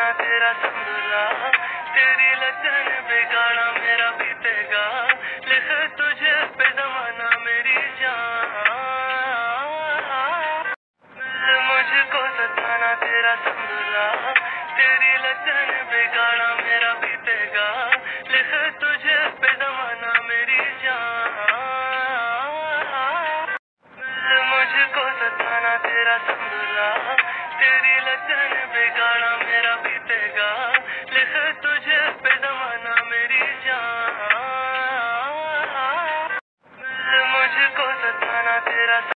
सताना तेरा संभला, तेरी लगन बिगाड़ा मेरा बीतेगा, लिख तुझे पे जमाना मेरी जान। मुझको सताना तेरा संभला, तेरी लगन बिगाड़ा मेरा बीतेगा, लिख तुझे पे जमाना मेरी जान। मुझको सताना तेरा संभला, तेरी लगन बिगाड़ा मेरा बीतेगा, लिख तुझे पे जमाना मेरी जान। मुझको सताना तेरा